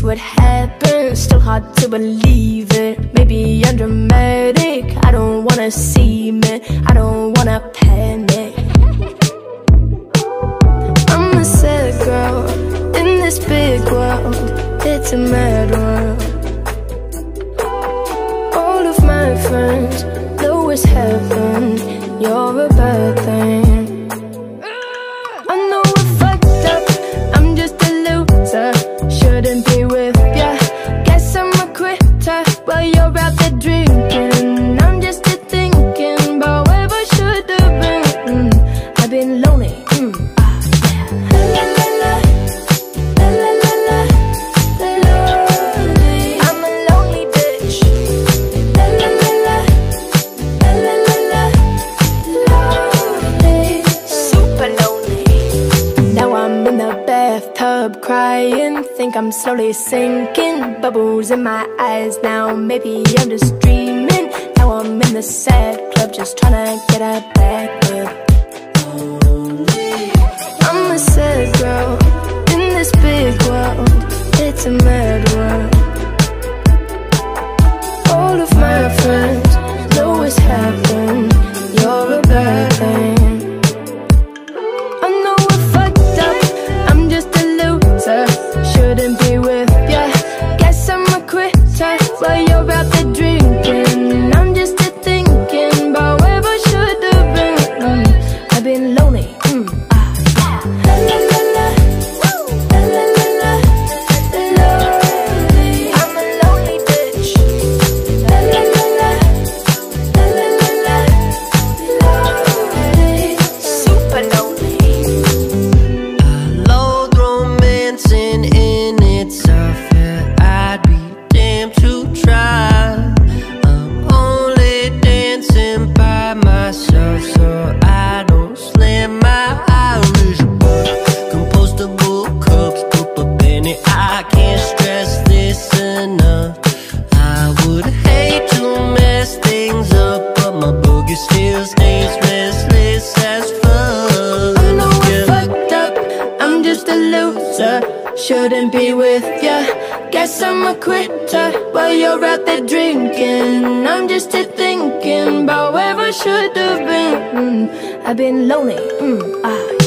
what happened. Still hard to believe it. Maybe I'm dramatic, I don't wanna seem it, I don't wanna panic. I'm a sad girl in this big world. It's a mad world. All of my friends know it's heaven. You're a bad thing. I know I fucked up, I'm just a loser. Shouldn't be with ya. Guess I'm a quitter while you're out there drinking. I'm just a thinking about where I should've been. I've been lonely. La la la, la la la la, lonely. I'm a lonely bitch. La la la la, la la la la, lonely. Super lonely. Now I'm in the bathtub crying. Think I'm slowly sinking. Bubbles in my eyes now. Maybe I'm just dreaming. Now I'm in the sad club, just tryna get a back up. I'm a sad girl in this big world. It's a mad world. All of my friends know it's happened. You're a bad thing. I know I fucked up, I'm just a loser. Shouldn't be with ya. Guess I'm a quitter while you're out there drinking. I'm just a thinking about where I should've been. I've been lonely. La la la la, la la la la, lonely. I'm a lonely bitch. La la la la, la la la la, lonely. Super lonely. Loathe romancing in itself, yeah, I'd be damned to try. I'm only dancing by myself, so I don't slam my Irish bar. Compostable cups, put a penny, I can't stress this enough. I would hate to mess things up, but my boogie still stays restless as fuck. I know I fucked up, I'm just a loser. Shouldn't be with ya. Guess I'm a quitter while you're out there drinking. I'm just a thinking about where I should've been. I've been lonely.